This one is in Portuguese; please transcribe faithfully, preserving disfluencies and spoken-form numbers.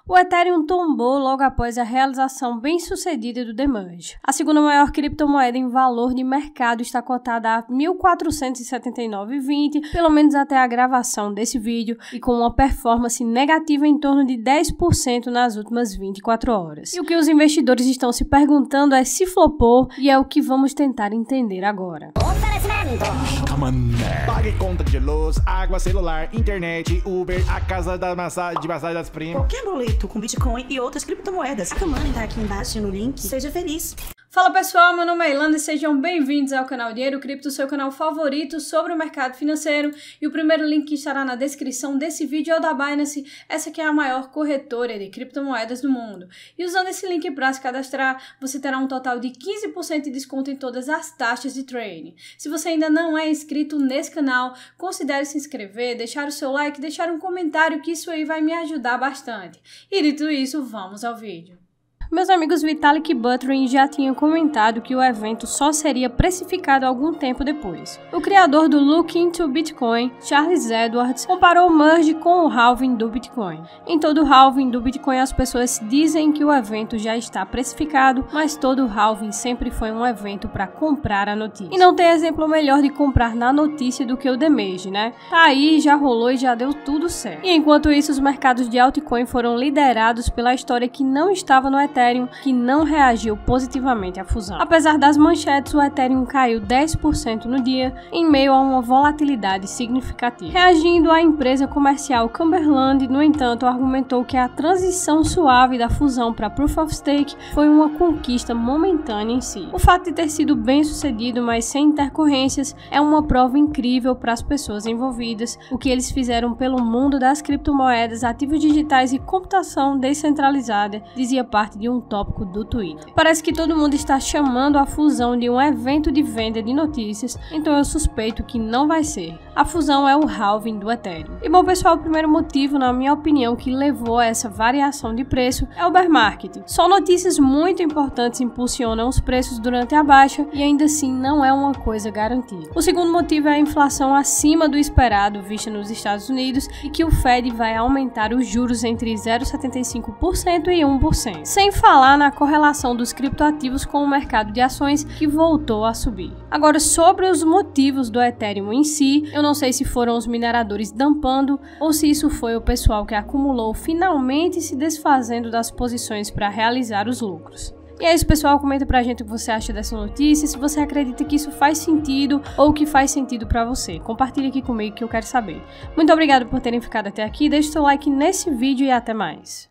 O Ethereum tombou logo após a realização bem-sucedida do demerge. A segunda maior criptomoeda em valor de mercado está cotada a mil quatrocentos e setenta e nove vírgula vinte, pelo menos até a gravação desse vídeo, e com uma performance negativa em torno de dez por cento nas últimas vinte e quatro horas. E o que os investidores estão se perguntando é se flopou, e é o que vamos tentar entender agora. Pague conta de luz, água, celular, internet, Uber, a casa da massa, de massagem das primas. Qualquer boleto com Bitcoin e outras criptomoedas. A Money tá aqui embaixo no link. Seja feliz. Fala pessoal, meu nome é Ilana e sejam bem-vindos ao canal Dinheiro Cripto, seu canal favorito sobre o mercado financeiro. E o primeiro link que estará na descrição desse vídeo é o da Binance, essa que é a maior corretora de criptomoedas do mundo. E usando esse link para se cadastrar, você terá um total de quinze por cento de desconto em todas as taxas de trading. Se você ainda não é inscrito nesse canal, considere se inscrever, deixar o seu like, deixar um comentário, que isso aí vai me ajudar bastante. E dito isso, vamos ao vídeo. Meus amigos Vitalik Buterin já tinham comentado que o evento só seria precificado algum tempo depois. O criador do Look into Bitcoin, Charles Edwards, comparou o merge com o halving do Bitcoin. Em todo halving do Bitcoin, as pessoas dizem que o evento já está precificado, mas todo halving sempre foi um evento para comprar a notícia. E não tem exemplo melhor de comprar na notícia do que o demerge, né? Tá aí, já rolou e já deu tudo certo. E enquanto isso, os mercados de altcoin foram liderados pela história que não estava no Ethereum, que não reagiu positivamente à fusão. Apesar das manchetes, o Ethereum caiu dez por cento no dia, em meio a uma volatilidade significativa. Reagindo, a empresa comercial Cumberland, no entanto, argumentou que a transição suave da fusão para Proof of Stake foi uma conquista momentânea em si. O fato de ter sido bem sucedido, mas sem intercorrências, é uma prova incrível para as pessoas envolvidas. O que eles fizeram pelo mundo das criptomoedas, ativos digitais e computação descentralizada, dizia parte de um tópico do Twitter. Parece que todo mundo está chamando a fusão de um evento de venda de notícias, então eu suspeito que não vai ser. A fusão é o halving do Ethereum. E bom pessoal, o primeiro motivo, na minha opinião, que levou a essa variação de preço é o bear market. Só notícias muito importantes impulsionam os preços durante a baixa e ainda assim não é uma coisa garantida. O segundo motivo é a inflação acima do esperado vista nos Estados Unidos e que o Fed vai aumentar os juros entre zero vírgula setenta e cinco por cento e um por cento. Sem falar na correlação dos criptoativos com o mercado de ações, que voltou a subir. Agora, sobre os motivos do Ethereum em si, eu não sei se foram os mineradores dumpando ou se isso foi o pessoal que acumulou finalmente se desfazendo das posições para realizar os lucros. E é isso pessoal, comenta pra gente o que você acha dessa notícia, se você acredita que isso faz sentido ou que faz sentido pra você. Compartilhe aqui comigo que eu quero saber. Muito obrigado por terem ficado até aqui, deixe seu like nesse vídeo e até mais.